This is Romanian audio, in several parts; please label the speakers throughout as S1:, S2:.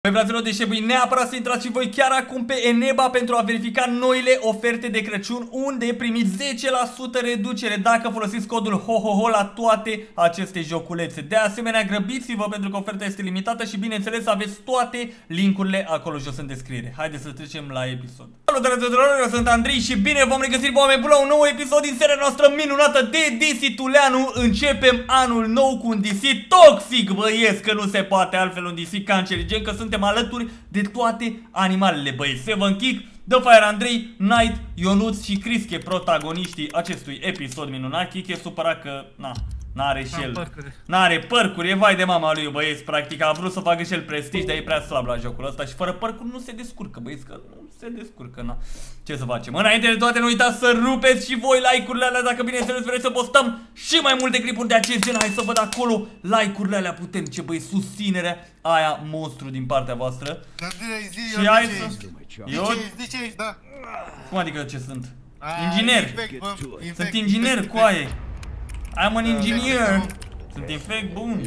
S1: Băi fraților, deci trebuie neapărat să intrați și voi chiar acum pe Eneba pentru a verifica noile oferte de Crăciun, unde primiți 10% reducere dacă folosiți codul HOHOHO la toate aceste joculețe. De asemenea, grăbiți-vă pentru că oferta este limitată și bineînțeles aveți toate linkurile acolo jos în descriere. Haideți să trecem la episod. Salutare tuturor, eu sunt Andrei și bine v-am regăsit, oameni buni, la un nou episod din seria noastră minunată de DC Tuleanu. Începem anul nou cu un DC toxic, băieți, că nu se poate altfel, un DC cancerigen, că suntem alături de toate animalele, băieți. Seven Kick, The Fire Andrei, Knight, Ionuț și Crische, protagoniștii acestui episod minunat. Kick e supărat că, n-are și el, n-are părcuri, e vai de mama lui, băieți. Practic a vrut să facă și el prestige, dar e prea slab la jocul ăsta și fără părcuri nu se descurcă, băieți, că nu se descurcă, na. Ce să facem? Înainte de toate, nu uitați să rupeți și voi like-urile alea dacă bineînțeles vreți să postăm și mai multe clipuri de acest gen. Hai să văd acolo like-urile alea puternice, băi, susținerea aia monstru din partea voastră. Și hai să...
S2: Da.
S1: Cum adică ce sunt? Inginer. Sunt inginer, coaie. I'm an engineer. Sunt infect, bun.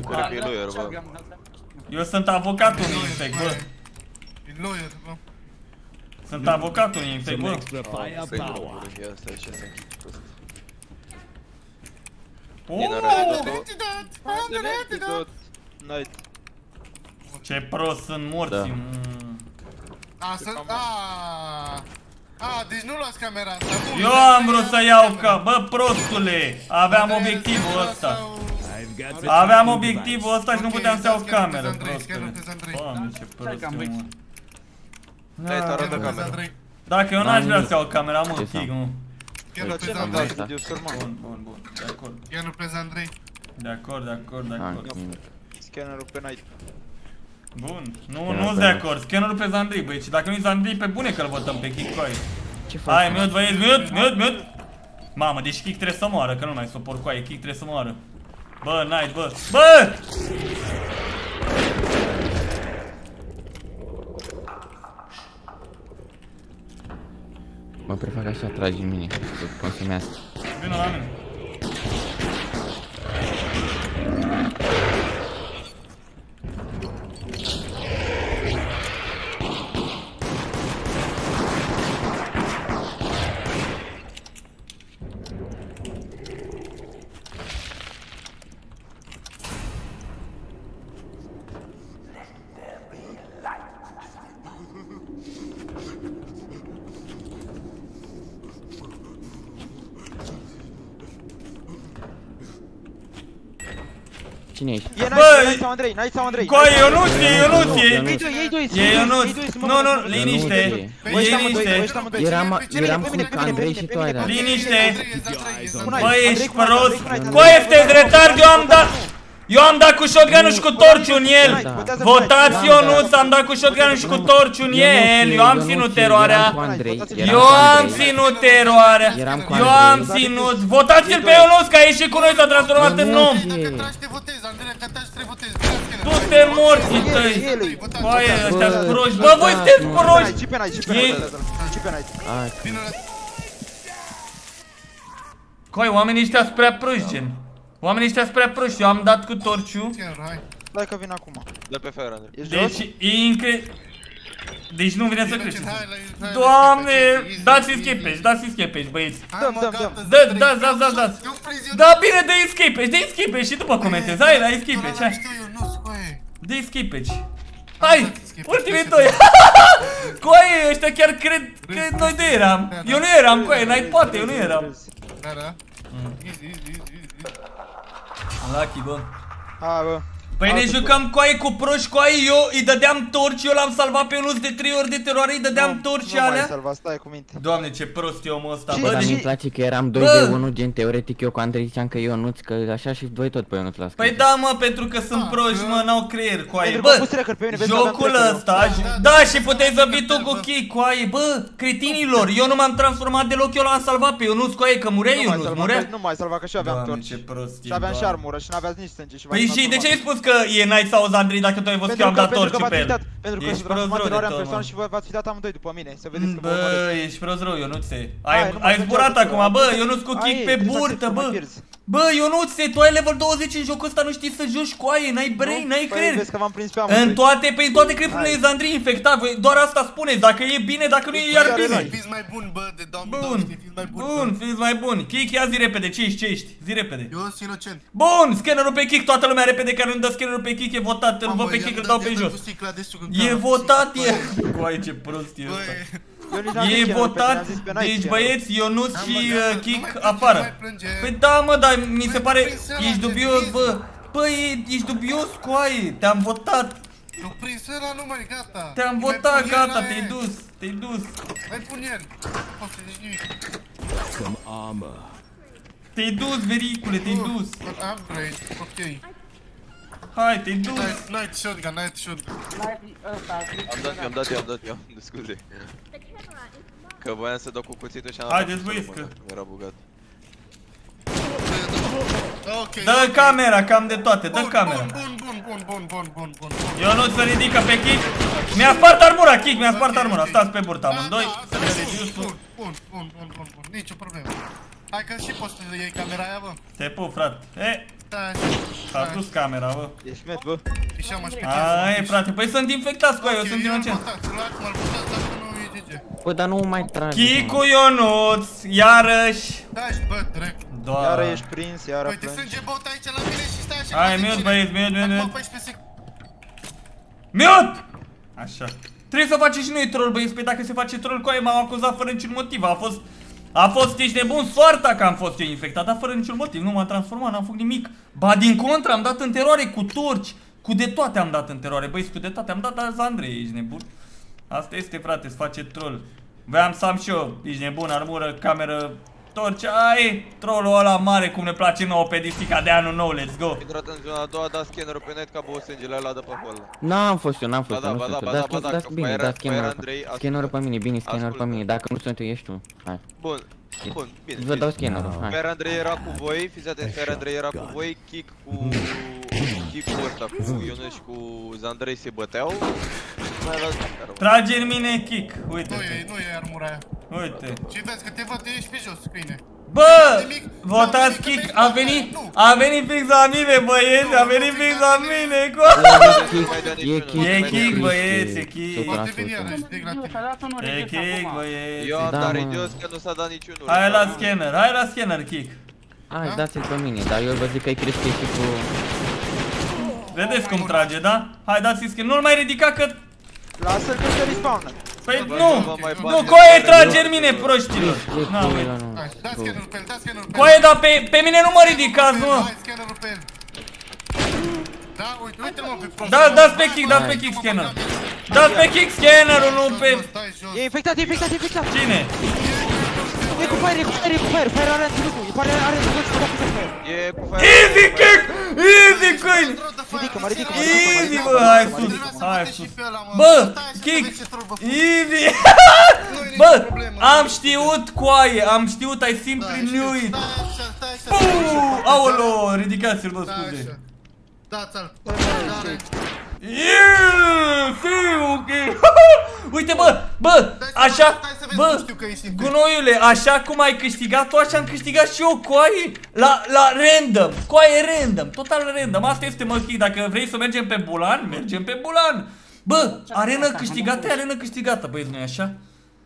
S1: Eu sunt avocatul unui infect, bă. Sunt avocatul unui infect, bă. Ce prost sunt morții.
S2: Deci nu luați camera asta.
S1: Eu am vrut să iau ca... Bă, prostule, aveam obiectivul ăsta. Aveam obiectivul ăsta și nu puteam să iau camera, prostule. Doamne, ce prost eu, mă. Dacă eu n-aș vrea să iau camera, mă, Kick, nu. Bun, de acord.
S2: Chiar nu plezi, Andrei.
S1: De acord.
S3: Scannerul pe Knight.
S1: Bun, nu-s de acord, scannerul pe Zandrei, băi, și dacă nu-i Zandrei, pe bune că-l votăm pe Kick, coaie. Hai, mute, băieți, mute! Mamă, deci Kick trebuie să moară, că nu mai suport, coaie, Kick trebuie să moară. Bă, Knight, bă, bă!
S4: Mă prefac așa, tragi în mine, să consumească.
S1: Vină la mine.
S4: Cine ești?
S3: E Knight sau Andrei, Knight sau Andrei.
S1: Coaie, Ionuț,
S3: Ei doi.
S1: E Ionuț. Nu, liniște.
S4: Eram cu Andrei și tu ai dat.
S1: Liniște. Băi, ești prost. Coaie, sunteți retard, eu am dat cu shotgun-ul și cu torciul în el. Votați Ionuț, am dat cu shotgun-ul și cu torciul în el. Eu am ținut eroarea. Eu am ținut. Votați-l pe Ionuț, că a ieșit cu noi, s-a transformat în om. Du-te morții tăi. Coaie, ăștia-s proști. Bă, voi sunteți proști. Coaie, oamenii ăștia sunt prea proști, gen. Oamenii ăștia sunt prea proști, eu am dat cu torciu.
S3: Dai că vin acum.
S5: Dă pe Fire, Andrei.
S1: Deci, deci nu vine să creșteți. Doamne, dați escape-agi, băieți. Dați. Da, bine, dă escape-agi și după comentezi. Hai, la escape-agi, hai. Dă escape-agi. Hai, ultimii doi. Coaie, ăștia chiar cred că noi doi eram. Eu nu eram, coaie, n-ai poate, eu nu eram.
S2: Da.
S1: Lucky, bă.
S3: Hai, bă.
S1: Păi ne jucăm, coaie, cu proști, coaie, eu îi dădeam torci, eu l-am salvat pe Ionuț de 3 ori de teroare, îi dădeam torci alea.
S3: Nu mai salva, stai cu minte.
S1: Doamne, ce prost e omul ăsta, bă.
S4: Dar mi-mi place că eram 2-1, gen teoretic eu cu Andrei ziceam că Ionuț, că așa și voi tot pe Ionuț l-ați.
S1: Păi da, mă, pentru că sunt proști, mă, n-au creier, coaie. Bă, jocul ăsta, da, și puteai să vii tu cu Kick, coaie, bă, cretinilor, eu nu m-am transformat deloc, eu l-am salvat pe Ionuț, coaie, că murea Ionuț, murea.
S3: Nu mai salva, că și eu aveam torci. Și aveam și armură și n-aveați nici sânge și
S1: păi și de ce ai spus că e Knight sau Zandrei dacă tu ai văzut că eu am dat torci pe el?
S3: Pentru că s-a transformat teroarea în persoană și v-ați fi dat amândoi după mine, să vedeți că vă
S1: urmăresc. Bă, ești prost rău, Ionuțe. Ai zburat acum, bă, Ionuț cu Kick pe burtă, bă. Bă, Ionuțe, tu ai level 20 în jocul ăsta, nu știi să joci cu aie, n-ai brain, n-ai creier.
S3: Vezi că v-am prins pe
S1: În toate clipurile e Zandri infectat, voi doar asta spuneți, dacă e bine, dacă nu e iar bine.
S2: Fiți mai bun, bă, de 2020,
S1: Bun,
S2: fiți mai bun.
S1: bun, fiți mai buni. Kik, ia zi repede, ce ești? Zi repede.
S2: Eu sunt inocent.
S1: Bun, scannerul pe Kik, toată lumea repede care nu dă scannerul pe Kik e votat, îl văd pe Kik, îl dau pe jos. E votat, e. Coai, ce prost e ăsta. E votat, deci băieți, Ionuț și Kik afară. Păi da, mă, dar mi se pare, ești dubios, bă. Băi, ești dubios, coaie, te-am votat.
S2: Eu prins ăla, nu mai, gata.
S1: Te-am votat, gata, te-ai dus, te-ai dus.
S2: Mai pun el. Nu poți să zici nimic.
S1: Te-ai dus, vericule, te-ai dus.
S2: Upgrade, ok.
S1: Hai, te-ai dus.
S2: Night shotgun, night shotgun.
S5: Am dat eu, scuze. Că voiam să dau cu cuțitul și am...
S1: Haideți, băieți, că...
S5: Era bugat.
S2: Ok.
S1: Dă camera, cam de toate, dă camera.
S2: Bun.
S1: Ionuț se ridică pe Kik. Mi-a spart armura, Kik, mi-a spart armura. Stați pe burtă amândoi. Să ne redusul.
S2: Bun. Nici o problemă. Hai că și poți să iei camera aia, bă.
S1: Te pup, frate. S-a dus camera, bă.
S3: Ești met, bă.
S2: Ieșeam mai pe
S1: Ai, frate, păi sunt infectați cu aia, eu sunt inocent.
S4: Bă, dar nu mai trage.
S1: Kiku, Ionuț, iarăși.
S2: Dai-și, bă, direct.
S3: Iară ești prins, iară
S2: Uite,
S3: plângi.
S2: sânge bot aici la mine și stai așa.
S1: Hai, mute, băieți, mute.
S2: Acum 14 secunde.
S1: Mute! Așa. Trebuie să facem și noi troll, băieți, pe dacă se face troll cu aia m-am acuzat fără niciun motiv. A fost, ești nebun, soarta că am fost eu infectat, dar fără niciun motiv, nu m-am transformat, n-am făcut nimic. Ba din contră, am dat în teroare cu torci, cu de toate am dat în teroare, băieți, cu de toate am dat, dar Zandrei, ești nebun. Asta este, frate, se face troll. Voiam să am și eu, ești nebun, armură, cameră, torci, ai, trollul ăla mare, cum ne place nouă pe distica de anul nou, let's go.
S5: Intrat în zona a doua, da scannerul pe net ca bău sângele ăla de pe acolo.
S4: N-am fost eu, nu sunt eu. Dați bine,
S5: era
S4: dați
S5: Andrei,
S4: scannerul pe mine, bine, scannerul pe mine. Dacă nu sunt eu, ești tu. Hai.
S5: Bun, bine.
S4: Vă dau scannerul, hai.
S5: Fer Andrei era cu voi, fiți atenți, Fer Andrei era cu voi, Kik cu... Kik-ul ăsta cu Ionuț și cu Zandrei se băteau.
S1: Trage în mine Kik, uite.
S2: Nu e armura aia.
S1: Uite.
S2: Și vezi că te văd, ești pe jos, câine.
S1: Bă, votați Kik, a venit fix la mine, băieți, a venit fix la mine, E Kik, băieți, e Kik. E Kik, băieți.
S5: Eu am dat idios că nu s-a dat niciunul.
S1: Hai la scanner, Kik.
S4: Hai, dați-l pe mine, dar eu vă zic că-i crește și cu...
S1: Vedeți cum trage, da? Hai, dați-i scanner, nu-l mai ridica că...
S3: Lasă-l că se respawnă.
S1: Păi nu, coaie trage în mine, proștilor.
S2: Da scannerul pe el, da scannerul pe el.
S1: Coaie, dar pe mine nu mă ridicați, mă.
S2: Hai scannerul pe el. Da, uite-l mă pe prost.
S1: Dați pe Kik scannerul. Dați pe Kik scannerul, nu pe...
S3: E infectat.
S1: Cine?
S3: E cu fire, fire are antilutul, are antilutul să facă fire.
S5: E cu fire.
S1: Easy Kik! Easy câini!
S3: Ridică-mă.
S1: Easy, bă, hai sus. Bă, Kik! Easy! Bă, am știut, coaie, am știut, I simply knew it. Aolo, ridicați-l, bă, scuze.
S2: Da-ți-l.
S1: Ok. Uite, bă, așa, bă, gunoiule, așa cum ai câștigat tu, așa am câștigat și eu, coaie, la random, coaie random, total random, asta este, mă, Kik, dacă vrei să mergem pe Bulan, mergem pe Bulan. Bă, arenă câștigată, băieți, nu-i așa?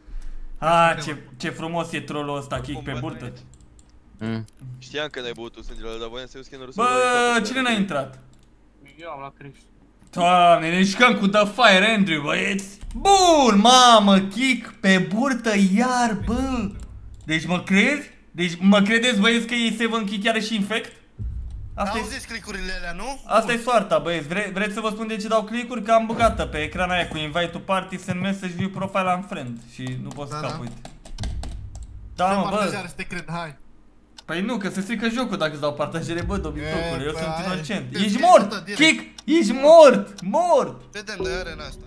S1: Ce frumos e trollul ăsta, Kik, pe burtă.
S5: Știam că n-ai băut tu sângele ăla, dar voiam să iau scannerul.
S1: Bă, cine n-a intrat?
S6: Eu am la crești.
S1: Doamne, ne jucăm cu The Fire Andrew, băieți. Bun, mamă, Kik pe burtă iar, bă. Deci mă crezi? Deci mă credeți, băieți, că e 7 Kik chiar și infect?
S2: Auziți click-urile alea, nu?
S1: Asta e soarta, băieți. Vreți să vă spun de ce dau click-uri? Că am băgată pe ecran aia cu invite to party, send message, view profile and friend. Și nu pot să scap, uite. Da, mă, bă.
S2: Să te cred, hai.
S1: Păi nu, că se strică jocul dacă îți dau partajere, bă, dobitocule, eu sunt inocent. Ești mort, Kik, ești mort.
S2: Vedem de arena asta.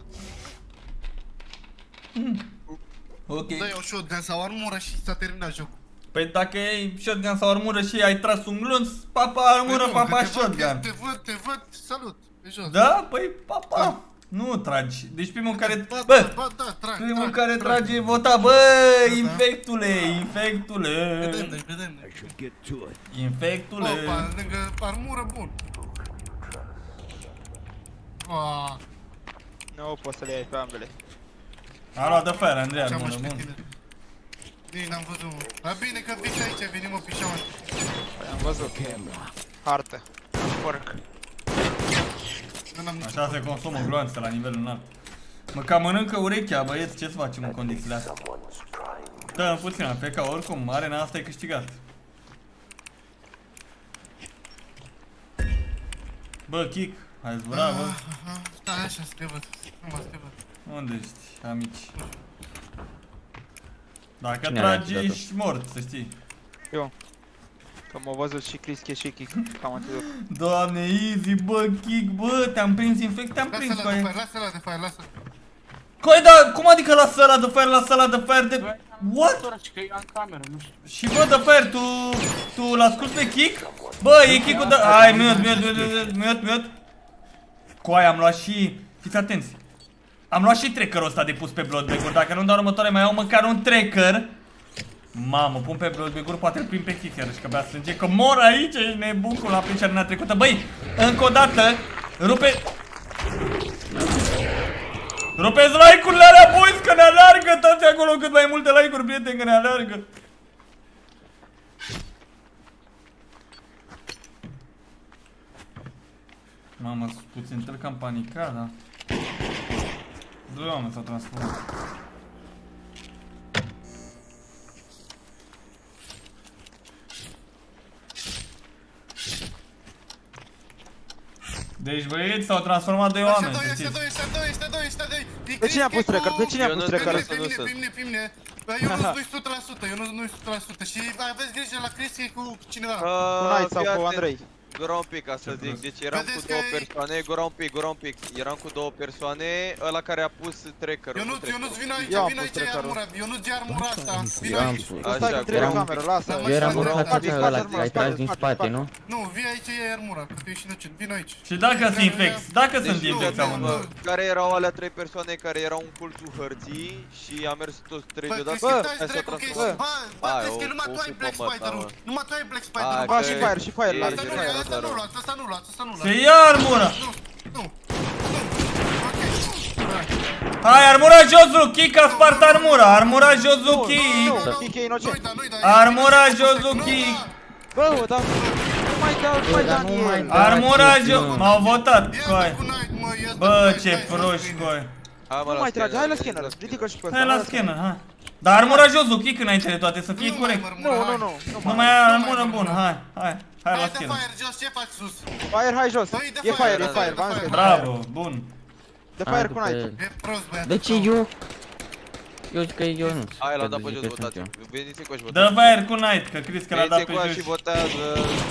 S1: Ok.
S2: Dă-i o shotgun sau armură și s-a terminat jocul.
S1: Păi dacă ai shotgun sau armură și ai tras un glonț, papa armură, papa shotgun.
S2: Te văd, salut, pe jos.
S1: Da? Păi papa. Nu tragi. Deci primul care...
S2: Da,
S1: Bă!
S2: da, trag.
S1: Primul care trage e vota. Bă! Infectule! Infectule!
S2: Vedem.
S1: Infectule!
S2: Opa, lângă armură, bun.
S3: Nu poți să le iei pe ambele.
S1: A luat de fer, Andrei,
S2: Ce-am
S1: armură,
S2: așa
S1: bun.
S2: tine. Nici n-am văzut, mă. Dar bine că vii aici, veni mă pișeaua.
S3: Păi am văzut. Hartă. Porc.
S2: Nu n-am nici.
S1: Așa se consumă gloanțe la nivel înalt. Mă cam mănâncă urechea, băieți, ce să facem în condițiile astea? Dă-mi puțin, am plecat oricum, arena asta e câștigat. Bă, Kick, hai zbura, bă.
S2: Da, așa, să te văd. Nu mă, să te văd.
S1: Unde ești, amici? Dacă
S4: Cine a
S1: tragi,
S4: dat-o?
S1: ești mort, să știi.
S3: Eu. Că m-a văzut și Crischie și Kick. Cam atât.
S1: Doamne, easy, bă, Kick, bă, te-am prins infect, te-am prins,
S2: Lasă-la de
S1: coaie.
S2: fire, lasă-la de fire, lasă.
S1: Coaie, da, cum adică lasă ăla de fire, lasă ăla de fire de... What?
S6: Că e în cameră, nu știu.
S1: Și bă, de fire, tu l-asculti pe Kick? Bă, e Kick-ul de... Hai, mute. Coaie, am luat și... Fiți atenți. Am luat și trackerul ăsta de pus pe Bloodbag-uri. Dacă nu dau următoare, mai iau măcar un tracker. Mamă, pun pe Bloodbag-uri, poate îl prind pe Kick și că bea sânge. Că mor aici, ești nebun cum l-a prins arena trecută. Băi, încă o dată, rupeți like-urile alea, boys, că ne alergă toate acolo, cât mai multe like-uri, prieteni, că ne alergă. Mamă, puțin tel cam panicat, da? Doi oameni s-au transformat. Deci băieți, s-au transformat doi oameni, să știți.
S2: Ăștia doi.
S3: Pe cine a pus tracker? Pe cine a pus tracker?
S2: Pe mine. Eu nu-s 100%, eu nu-s 100%. Și aveți grijă la Chris că e cu cineva.
S3: Cu Night sau cu Andrei?
S5: Gura un pic, ca să zic, deci eram cu două persoane, gura un pic, eram cu două persoane, ăla care a pus trackerul.
S2: Eu nu-ți vin aici, vin aici e armura, eu nu-ți ia armura asta, vin
S4: Eu am
S2: aici.
S4: pus.
S3: Stai cu trei cameră, lasă.
S4: Eu eram urcat ca ăla care ai tras din spate, nu?
S2: Nu, vii aici e armura, că tu ești inocent, vin aici.
S1: Și dacă sunt infecți, dacă sunt infecți amândouă.
S5: Care erau alea trei persoane care erau în cultul hărții și am mers toți trei
S2: Bă,
S5: deodată.
S2: crezi că
S5: Hai
S2: dai
S5: să
S2: dracu că ești,
S5: transformăm.
S2: bă, crezi că numai tu ai Black Spider-ul, numai tu ai Black Spider-ul.
S3: Ba, și Fire, și Fire,
S2: Asta nu luați, asta nu luați, asta nu luați.
S1: Se ia armura!
S2: Nu.
S1: Hai, armura Jozu, Kick a spart armura! Armura Jozu, Kick!
S3: Kick e inocent.
S1: Armura Jozu, Kick!
S3: Bă, dar nu mai dau el.
S1: Armura Jozu... M-au votat, coai! Bă, ce proști, coai!
S3: Nu mai trage, hai la scanner, ridică și pe ăsta.
S1: Hai la scanner, hai! Dar armura Jozu, Kick înainte de toate, să fie corect!
S3: Nu.
S1: Nu mai ai armură bună, hai! Hai la scanner!
S2: Fire, Jos, ce faci sus?
S3: Fire, hai jos. E Fire, v-am zis.
S1: Bravo, bun!
S3: De Fire cu Night.
S2: E prost, băiat.
S4: De ce eu? Eu zic că eu nu.
S5: Hai, l-am dat pe jos, votați. Veniți încă și
S1: Dă
S5: votați.
S1: fire cu Knight, că crezi că l-a dat
S5: Veniți
S1: pe
S5: încă și
S1: jos.
S5: votează.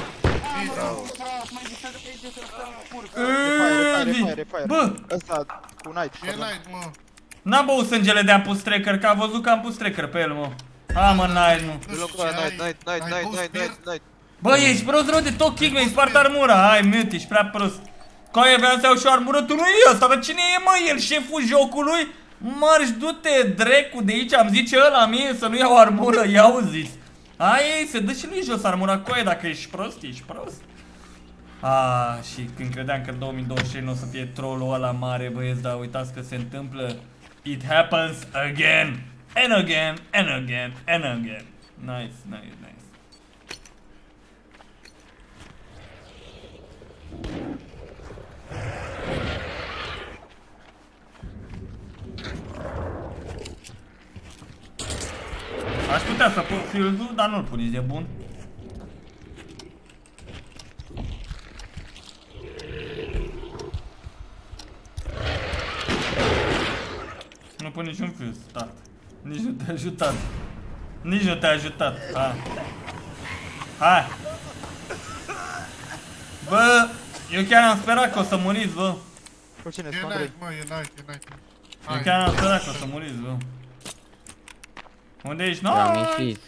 S3: Fire.
S1: Bă,
S3: Ăsta cu Night.
S2: E light, mă.
S1: n-am băut sângele de-am pus tracker, că a văzut că am pus tracker pe el, mă. Ha, mă, Knight, nu.
S2: Nu știu ce ai.
S5: Night.
S1: Bă, ești prost rău de tot, Kick, mi-ai spart armura. Hai, mute, ești prea prost. Coaie, vreau să iau și o armură, tu nu e ăsta, dar cine e, mă, el, șeful jocului? Marș, du-te, drecu, de aici, am zice ăla mie să nu iau armură, iau zis. Hai, se dă și lui jos armura, coaie, dacă ești prost, ești prost. Și când credeam că 2023 nu o să fie trollul ăla mare, băieți, dar uitați că se întâmplă. It happens again, and again, and again, and again. Nice. Aș putea să pun field-ul, dar nu-l pun, nici de bun. Nu pun niciun field, stat. Nici nu te-a ajutat. Nici nu te-a ajutat. Hai. Bă, eu chiar am sperat că o să muriți, bă.
S3: Cu cine,
S2: E
S3: cu Andrei?
S2: light, mă, e light.
S1: Eu chiar am sperat că o să muriți, bă. Unde ești?
S4: Am
S1: Nice!
S4: ieșit.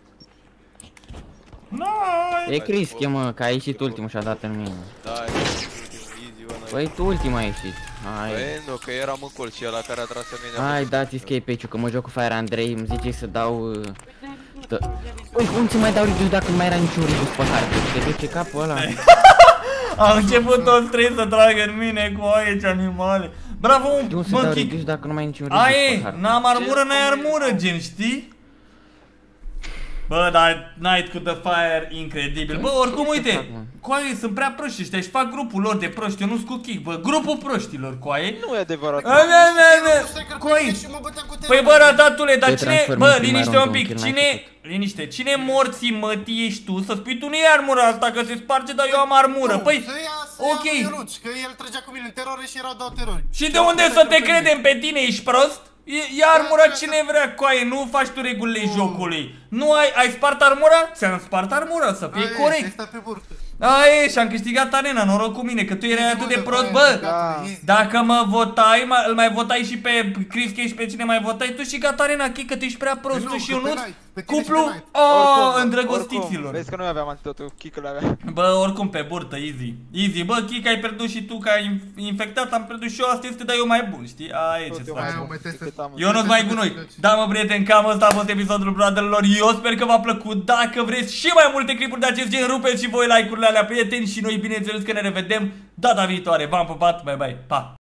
S1: Nice!
S4: E Crischie, mă, că a ieșit ultimul și a dat în mine.
S5: Da, e ultimul, easy, ăla.
S4: Păi tu ultima ai ieșit. Hai.
S5: Păi nu, că eram în colț și ăla care a tras în mine.
S4: Hai, dați escape page-ul, că mă joc cu Fire Andrei, îmi zice să dau... Ui, cum ți mai dau reduce dacă nu mai era niciun reduce pe hartă? Te duce capul ăla?
S1: Am început toți trei să tragă în mine cu aia, ce animale. Bravo,
S4: De unde să
S1: mă,
S4: dau
S1: Chic.
S4: reduce dacă nu mai ai niciun reduce pe
S1: Aie,
S4: hartă?
S1: n-am armură, n-ai armură, gen, știi? Bă, dar Night cu The Fire, incredibil. Bă, oricum,
S4: Ce să fac,
S1: uite,
S4: mă?
S1: coaie, sunt prea proști ăștia și fac grupul lor de proști, eu nu-s cu Chic, bă, grupul proștilor, coaie.
S5: Nu e adevărat.
S1: Coaie. Păi bă, ratatule, dar
S4: Te
S1: cine,
S4: transformi
S1: bă,
S4: în prima
S1: liniște
S4: rundă,
S1: un
S4: un
S1: pic,
S4: kill n-ai
S1: cine,
S4: făcut.
S1: liniște, cine morții mătii ești tu să spui tu nu e armura asta, că se sparge, dar eu am armură, păi, ok.
S2: Că el trăgea cu mine în teroare și erau 2 terori.
S1: Și de unde să te credem pe tine, ești prost? E armura cine vrea, coaie, nu faci tu regulile jocului. Nu ai spart armura? Ți-am spart armura, să fie corect.
S2: Pe burtă.
S1: Aie, și-am câștigat arena, noroc cu mine, că tu erai atât de prost, bă. Dacă mă votai, îl mai votai și pe Chris Cage și pe cine mai votai, tu și gata arena, Chic, că tu ești prea prost, tu și Ionuț, cuplu, îndrăgostiților.
S5: Vezi că nu aveam antidotul, Chic-ul avea.
S1: Bă, oricum pe burtă, easy. Easy, bă, Chic, ai pierdut și tu, că ai infectat, am pierdut și eu, asta este, dar eu mai bun, știi? Aie, ce să fac. Ionuț mai cu noi. Da, mă, prieten, cam ăsta a fost episodul Brother-lor. Eu sper că v-a plăcut. Dacă vreți și mai multe clipuri de acest gen, rupeți și voi like-urile alea, prieteni, și noi bineînțeles că ne revedem data viitoare. V-am pupat, bye bye, pa!